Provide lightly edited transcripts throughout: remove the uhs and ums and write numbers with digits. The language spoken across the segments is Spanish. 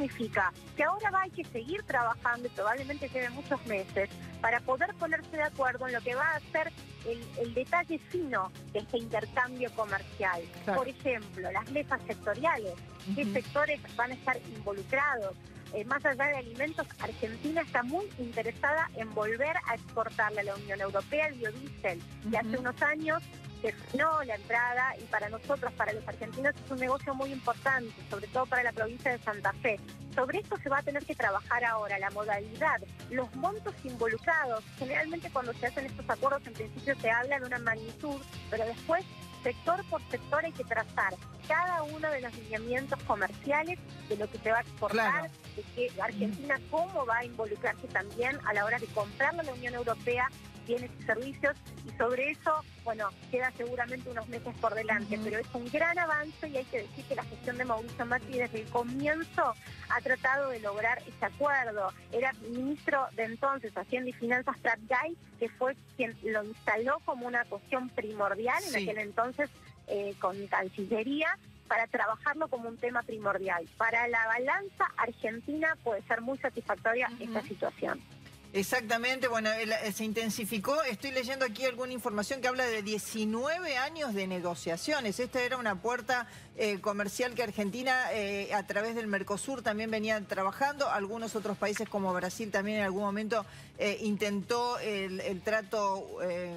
significa? Que ahora hay que seguir trabajando y probablemente lleve muchos meses para poder ponerse de acuerdo en lo que va a ser el detalle fino de este intercambio comercial. Claro. Por ejemplo, las mesas sectoriales, qué sectores van a estar involucrados. Más allá de alimentos, Argentina está muy interesada en volver a exportarle a la Unión Europea el biodiesel, que hace unos años se frenó la entrada, y para nosotros, para los argentinos, es un negocio muy importante, sobre todo para la provincia de Santa Fe. Sobre esto se va a tener que trabajar ahora, la modalidad, los montos involucrados. Generalmente cuando se hacen estos acuerdos, en principio se habla de una magnitud, pero después, sector por sector, hay que trazar cada uno de los lineamientos comerciales de lo que se va a exportar, de que Argentina cómo va a involucrarse también a la hora de comprarle a la Unión Europea bienes y servicios, y sobre eso, bueno, queda seguramente unos meses por delante, pero es un gran avance, y hay que decir que la gestión de Mauricio Macri desde el comienzo ha tratado de lograr ese acuerdo. Era ministro de entonces, Hacienda y Finanzas, Prat Gay, que fue quien lo instaló como una cuestión primordial en aquel entonces con Cancillería, para trabajarlo como un tema primordial. Para la balanza argentina puede ser muy satisfactoria esta situación. Exactamente, bueno, se intensificó. Estoy leyendo aquí alguna información que habla de 19 años de negociaciones. Esta era una puerta comercial que Argentina a través del Mercosur también venía trabajando. Algunos otros países como Brasil también en algún momento intentó el trato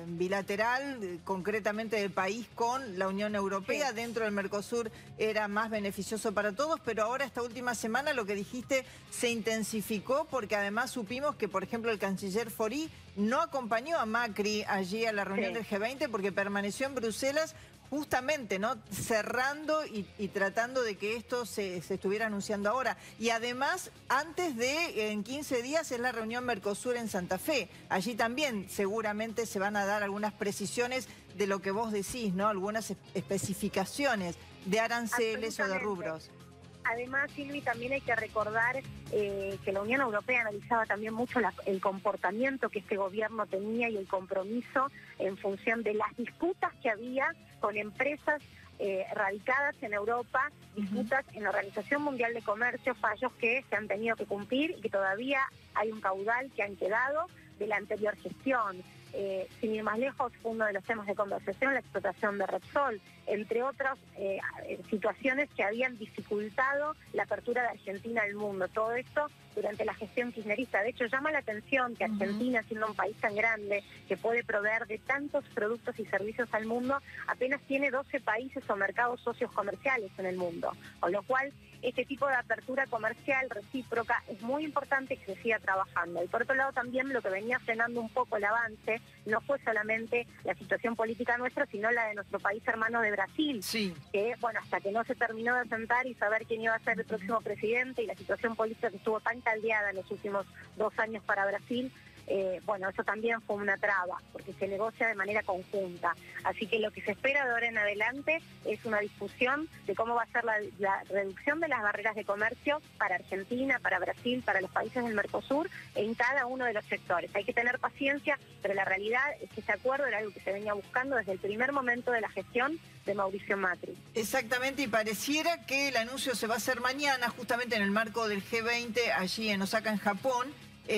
bilateral, concretamente del país con la Unión Europea. Dentro del Mercosur era más beneficioso para todos, pero ahora esta última semana lo que dijiste se intensificó, porque además supimos que, por ejemplo, el canciller Faury no acompañó a Macri allí a la reunión del G20 porque permaneció en Bruselas justamente, ¿no?, cerrando y tratando de que esto se estuviera anunciando ahora. Y además, antes de, en 15 días, es la reunión Mercosur en Santa Fe. Allí también seguramente se van a dar algunas precisiones de lo que vos decís, ¿no?, algunas especificaciones de aranceles o de rubros. Además, Silvi, también hay que recordar que la Unión Europea analizaba también mucho el comportamiento que este gobierno tenía y el compromiso en función de las disputas que había con empresas radicadas en Europa, disputas en la Organización Mundial de Comercio, fallos que se han tenido que cumplir y que todavía hay un caudal que han quedado de la anterior gestión. Sin ir más lejos, fue uno de los temas de conversación la explotación de Repsol, entre otras situaciones que habían dificultado la apertura de Argentina al mundo. Todo esto durante la gestión kirchnerista. De hecho, llama la atención que Argentina, siendo un país tan grande, que puede proveer de tantos productos y servicios al mundo, apenas tiene 12 países o mercados socios comerciales en el mundo. Con lo cual, este tipo de apertura comercial recíproca es muy importante que se siga trabajando. Y por otro lado, también lo que venía frenando un poco el avance no fue solamente la situación política nuestra, sino la de nuestro país hermano de Brasil, que, bueno, hasta que no se terminó de sentar y saber quién iba a ser el próximo presidente, y la situación política que estuvo tan caldeada en los últimos 2 años para Brasil, bueno, eso también fue una traba, porque se negocia de manera conjunta. Así que lo que se espera de ahora en adelante es una discusión de cómo va a ser la reducción de las barreras de comercio para Argentina, para Brasil, para los países del Mercosur, en cada uno de los sectores. Hay que tener paciencia, pero la realidad es que ese acuerdo era algo que se venía buscando desde el primer momento de la gestión de Mauricio Macri. Exactamente, y pareciera que el anuncio se va a hacer mañana, justamente en el marco del G20, allí en Osaka, en Japón.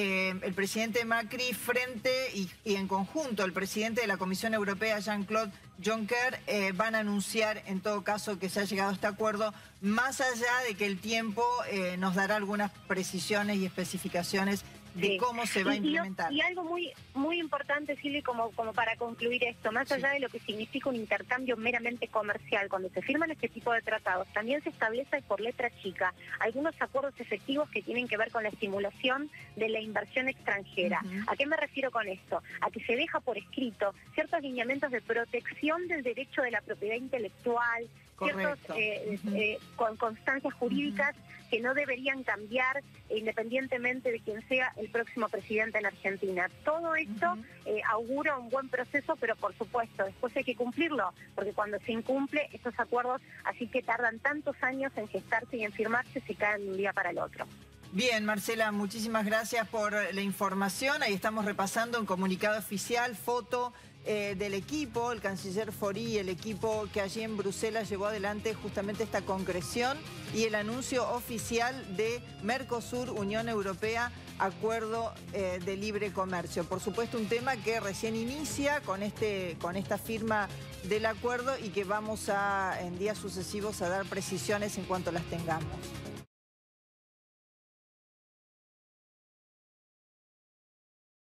El presidente Macri frente y en conjunto el presidente de la Comisión Europea, Jean-Claude Juncker, van a anunciar en todo caso que se ha llegado a este acuerdo, más allá de que el tiempo nos dará algunas precisiones y especificaciones de cómo se va a implementar. Y algo muy importante, Silvi, como para concluir esto, más allá de lo que significa un intercambio meramente comercial, cuando se firman este tipo de tratados, también se establece por letra chica algunos acuerdos efectivos que tienen que ver con la estimulación de la inversión extranjera. ¿A qué me refiero con esto? A que se deja por escrito ciertos lineamientos de protección del derecho de la propiedad intelectual, ciertas con constancias jurídicas que no deberían cambiar independientemente de quién sea el próximo presidente en Argentina. Todo esto augura un buen proceso, pero por supuesto, después hay que cumplirlo, porque cuando se incumple estos acuerdos, así que tardan tantos años en gestarse y en firmarse, se caen de un día para el otro. Bien, Marcela, muchísimas gracias por la información. Ahí estamos repasando un comunicado oficial, foto del equipo, el canciller Faury, el equipo que allí en Bruselas llevó adelante justamente esta concreción y el anuncio oficial de Mercosur, Unión Europea, acuerdo de libre comercio. Por supuesto, un tema que recién inicia con esta firma del acuerdo y que vamos en días sucesivos a dar precisiones en cuanto las tengamos.